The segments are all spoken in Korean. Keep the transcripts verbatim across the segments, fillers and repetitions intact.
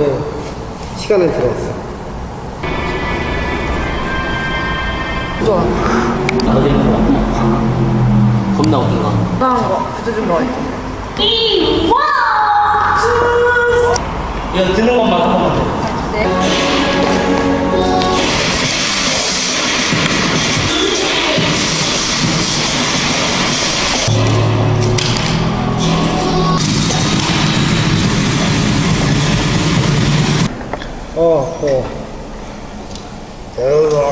이제 시간을 들어왔어. 좋아. 나도 있는 거 같아. 겁나 웃긴 거. 나은 거. 부서진 거 있어. 이거 드는 것만 하면 돼. 네. 어, 어.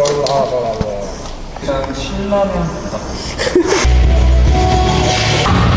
그냥 신라면